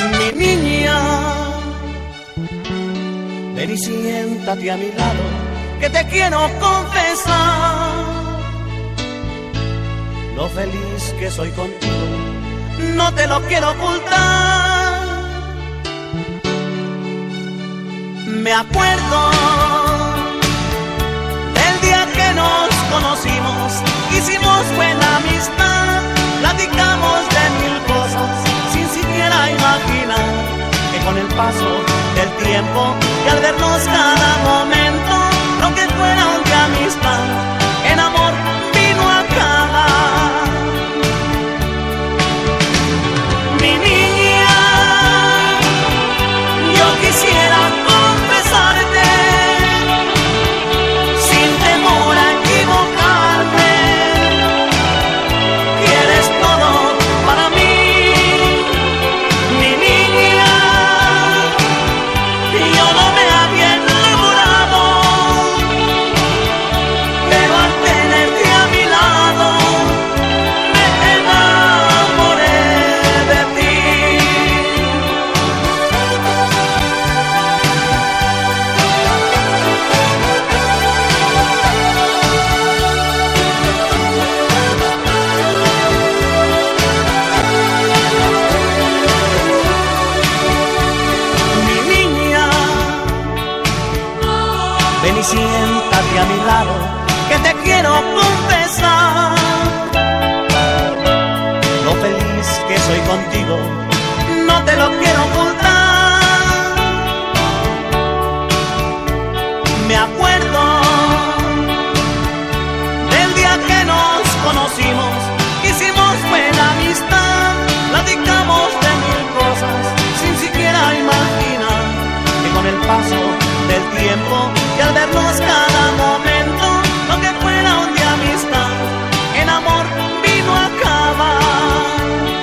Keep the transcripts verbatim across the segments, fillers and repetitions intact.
Mi niña, ven y siéntate a mi lado, que te quiero confesar lo feliz que soy contigo, no te lo quiero ocultar. Me acuerdo del día que nos conocimos, hicimos buena amistad, platicamos de mil cosas sin siquiera imaginar que con el paso del tiempo y al vernos cada momento, lo que fuera un de amistad, en amor vino a acabar. Mi niña, yo quisiera confesarte, sin temor a equivocarme, que eres todo para mí. Mi niña, yo no me había enamorado, pero al tenerte a mi lado me enamoré de ti. Mi niña, ven y siéntate a mi lado, que te quiero confesar lo feliz que soy contigo, no te lo quiero ocultar. Me acuerdo del día que nos conocimos, hicimos buena amistad, platicamos de mil cosas sin siquiera imaginar que con el paso del tiempo y al vernos cada momento, lo que fuera un de amistad, en amor vino a acabar.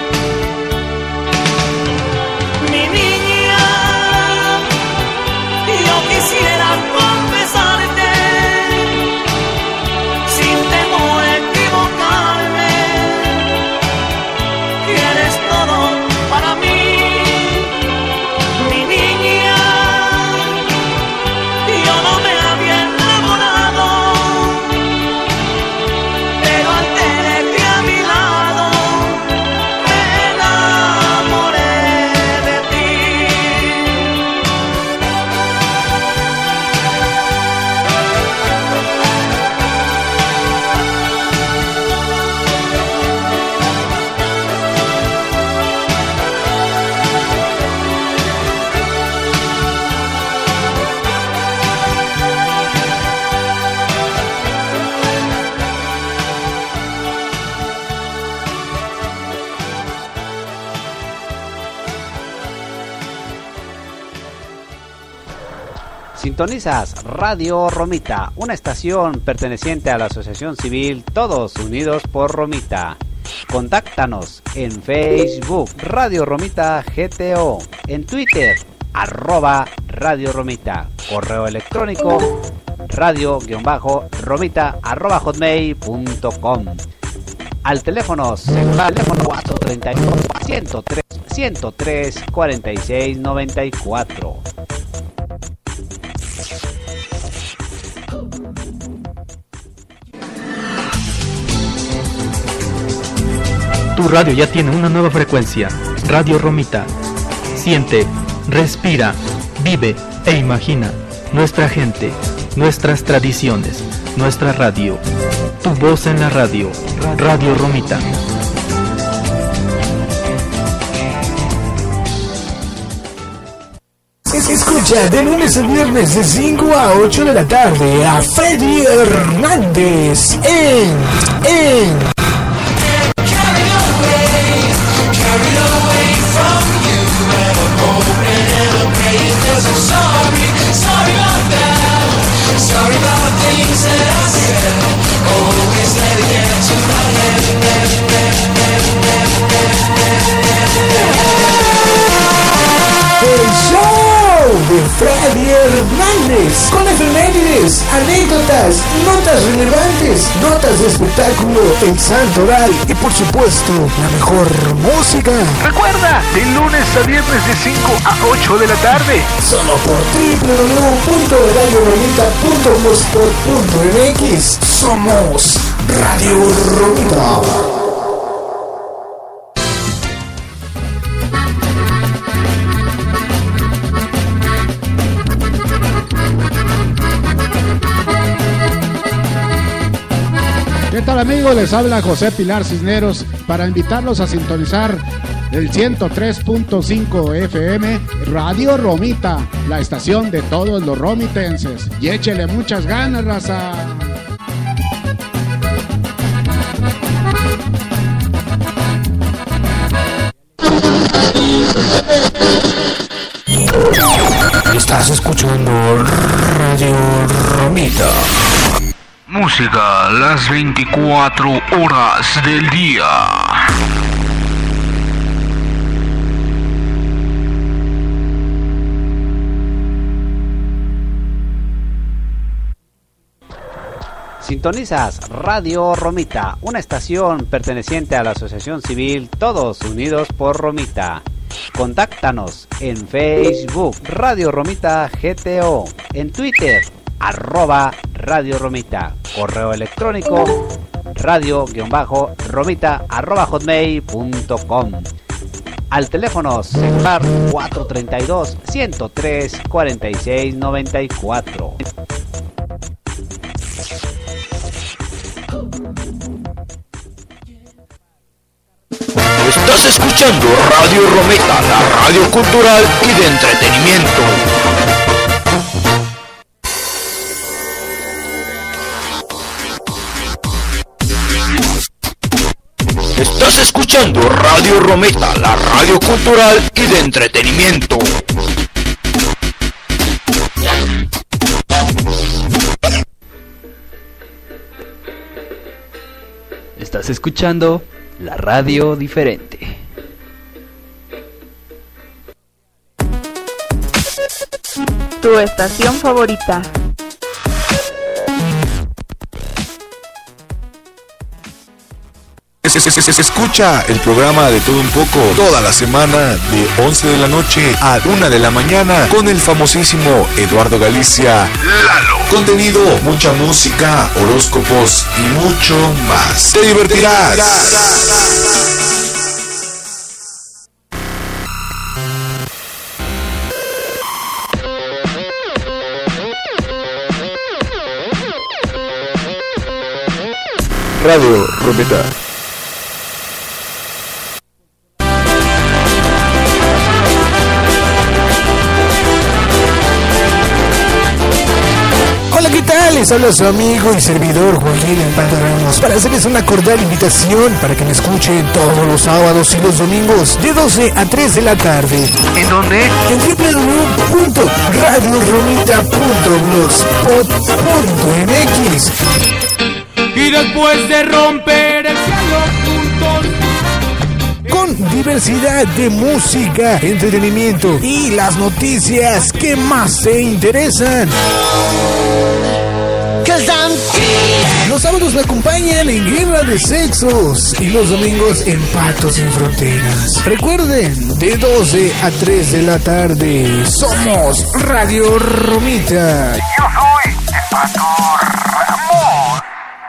Mi niña, yo quisiera confesarte, sin temor a equivocarme, que eres todo para mí. Mi niña, yo no me había enamorado, pero al tenerte a mi lado me enamoré de ti. Sintonizas Radio Romita, una estación perteneciente a la Asociación Civil Todos Unidos por Romita. Contáctanos en Facebook Radio Romita G T O, en Twitter arroba Radio Romita, correo electrónico radio-romita arroba hotmail punto com. Al teléfono celular cuatro treinta y uno, ciento tres, ciento tres, cuarenta y seis noventa y cuatro. Tu radio ya tiene una nueva frecuencia, Radio Romita. Siente, respira, vive e imagina nuestra gente, nuestras tradiciones, nuestra radio. Tu voz en la radio, Radio Romita. Escucha de lunes a viernes de cinco a ocho de la tarde a Freddy Hernández en, en el show de Freddy Hernández con efemérides efemérides, anécdotas, notas relevantes, notas de espectáculo, el santo oral y por supuesto la mejor música. Recuerda, de lunes a viernes de cinco a ocho de la tarde. Solo por doble u doble u doble u punto radio romita punto blogspot punto m x. Somos Radio Romita. ¿Qué tal, amigos? Les habla José Pilar Cisneros para invitarlos a sintonizar el ciento tres punto cinco F M Radio Romita, la estación de todos los romitenses. Y échele muchas ganas, raza. Estás escuchando Radio Romita. Música las veinticuatro horas del día. Sintonizas Radio Romita, una estación perteneciente a la Asociación Civil Todos Unidos por Romita. Contáctanos en Facebook Radio Romita G T O, en Twitter arroba Radio Romita, correo electrónico radio-romita arroba hotmail punto com. Al teléfono celular cuatro treinta y dos, ciento tres, cuarenta y seis noventa y cuatro. Estás escuchando Radio Romita, la radio cultural y de entretenimiento. Estás escuchando Radio Romita, la radio cultural y de entretenimiento. Estás escuchando la radio diferente. Tu estación favorita. Se, se, se, se escucha el programa de Todo Un Poco toda la semana de once de la noche a una de la mañana con el famosísimo Eduardo Galicia Lalo. Contenido, mucha música, horóscopos y mucho más. Te divertirás. Radio Romita. Hola, ¿qué tal? Les habla su amigo y servidor Joaquín Alpando Ramos para hacerles una cordial invitación para que me escuchen todos los sábados y los domingos de doce a tres de la tarde. ¿En dónde? En doble u doble u doble u punto radio romita punto blogspot punto m x. Y después de romper el cielo juntos, con diversidad de música, entretenimiento y las noticias que más te interesan. Los sábados me acompañan en Guerra de Sexos y los domingos en Patos Sin Fronteras. Recuerden, de doce a tres de la tarde, somos Radio Romita. Yo soy el Pato Ramos.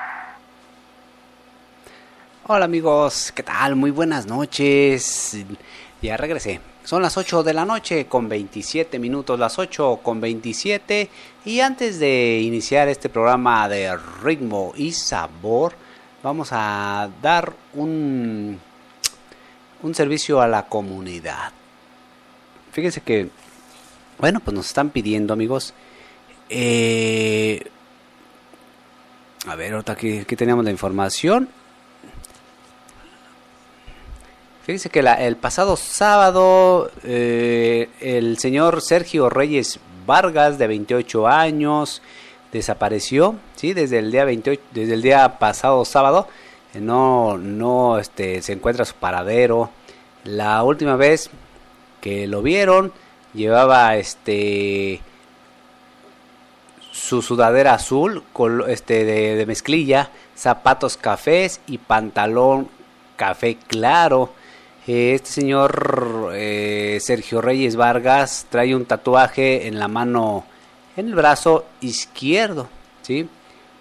Hola amigos, ¿qué tal? Muy buenas noches. Ya regresé. Son las ocho de la noche con veintisiete minutos, las ocho con veintisiete. Y antes de iniciar este programa de ritmo y sabor, vamos a dar un, un servicio a la comunidad. Fíjense que, bueno, pues nos están pidiendo, amigos. Eh, a ver, ahorita aquí, aquí teníamos la información. Fíjense que la, el pasado sábado eh, el señor Sergio Reyes Vargas, de veintiocho años, desapareció, sí, desde el día veintiocho, desde el día pasado sábado, eh, no, no, este, se encuentra su paradero. La última vez que lo vieron llevaba, este, su sudadera azul col, este, de, de mezclilla, zapatos cafés y pantalón café claro. Eh, este señor eh, Sergio Reyes Vargas trae un tatuaje en la mano, en el brazo izquierdo, ¿sí?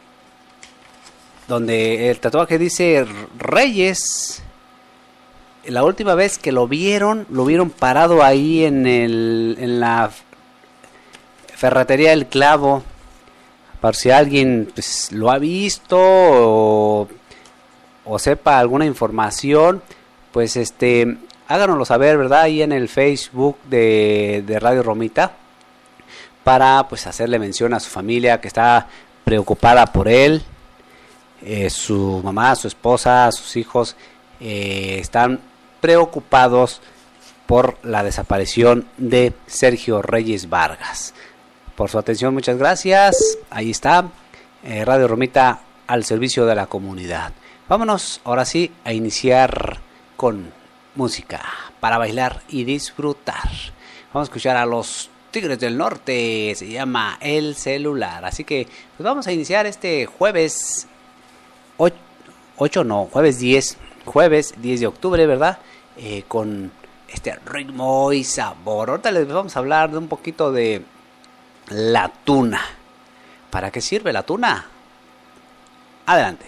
Donde el tatuaje dice Reyes. La última vez que lo vieron, lo vieron parado ahí en, el, en la ferretería El Clavo. Por si alguien pues, lo ha visto o, o sepa alguna información, pues este, háganoslo saber, ¿verdad? Ahí en el Facebook de, de Radio Romita, para pues hacerle mención a su familia que está preocupada por él. Eh, su mamá, su esposa, sus hijos eh, están preocupados por la desaparición de Sergio Reyes Vargas. Por su atención, muchas gracias. Ahí está, eh, Radio Romita al servicio de la comunidad. Vámonos ahora sí a iniciar con música para bailar y disfrutar. Vamos a escuchar a los Tigres del Norte, se llama El Celular. Así que pues vamos a iniciar este jueves ocho, no, jueves diez, jueves diez de octubre, ¿verdad? Eh, con este ritmo y sabor. Ahorita les vamos a hablar de un poquito de la tuna. ¿Para qué sirve la tuna? Adelante.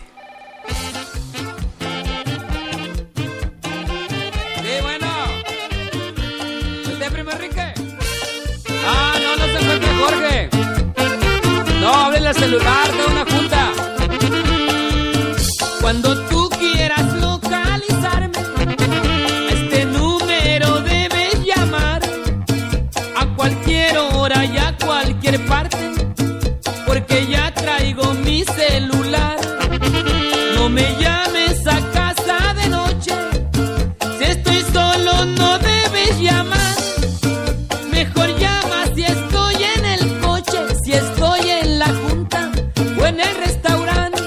Sí, bueno. ¿Usted, primo Enrique? Ah, no, no se fue Jorge. No, háblele al celular de una junta. Cuando tú quieras localizarme, a este número debes llamar, a cualquier hora y a cualquier parte, porque ya traigo mi celular. No me llames a casa de noche, si estoy solo no debes llamar. Mejor llama si estoy en el coche, si estoy en la junta o en el restaurante.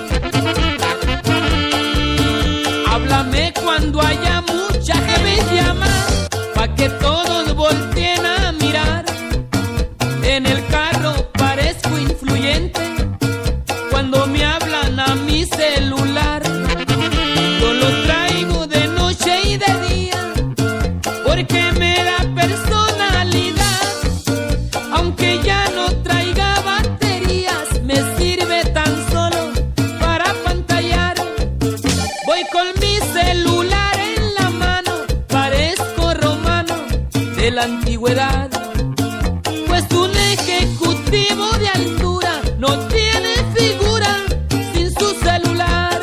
Háblame cuando haya mucha gente llamar, pa' que todos volteen a mirar. En el carro parezco influyente cuando me hablan a mi celular. Yo lo traigo de noche y de día porque me da personalidad. Aunque ya no traiga baterías, me sirve tan solo para pantallar. Voy con mi celular en la mano, parezco romano de la antigüedad, pues un ejecutivo de altura no tiene figura sin su celular.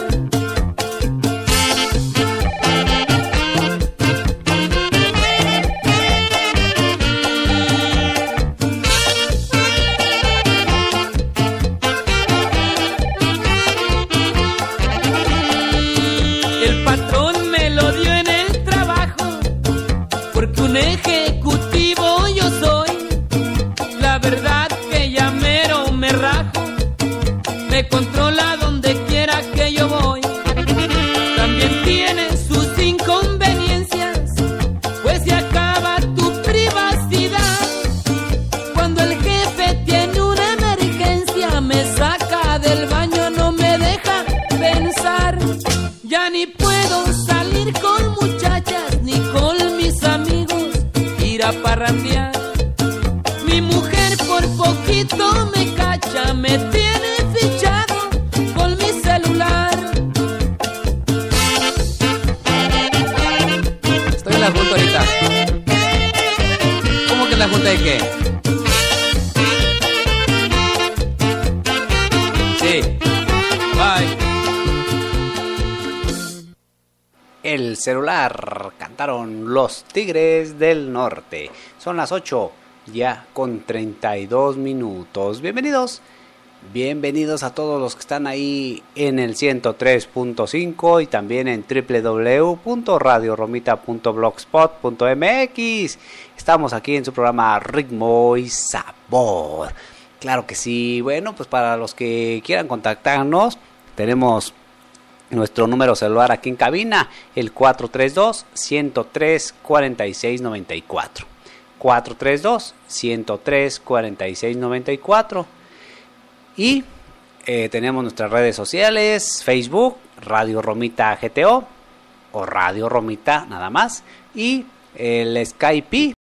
El patrón me lo dio en el trabajo, porque un ejecutivo yo soy. La verdad que ya mero me rajo, me controla donde quiera que yo voy. También tiene sus inconveniencias, pues se acaba tu privacidad. Cuando el jefe tiene una emergencia, me saca del baño, no me deja pensar. Ya ni puedo salir con muchachas, ni con mis amigos ir a parrandear. Mi mujer por poquito me cacha, me tiene fichado con mi celular. Estoy en la junta ahorita. ¿Cómo que en la junta de qué? Sí. Bye. El Celular, cantaron los Tigres del Norte. Son las ocho, ya con treinta y dos minutos. Bienvenidos, bienvenidos a todos los que están ahí en el ciento tres punto cinco y también en doble u doble u doble u punto radio romita punto blogspot punto m x. Estamos aquí en su programa Ritmo y Sabor. Claro que sí. Bueno, pues para los que quieran contactarnos, tenemos nuestro número celular aquí en cabina, el cuatro tres dos, uno cero tres, cuatro seis nueve cuatro. cuatro tres dos, uno cero tres, cuatro seis nueve cuatro. Y eh, tenemos nuestras redes sociales, Facebook, Radio Romita G T O o Radio Romita nada más. Y el Skype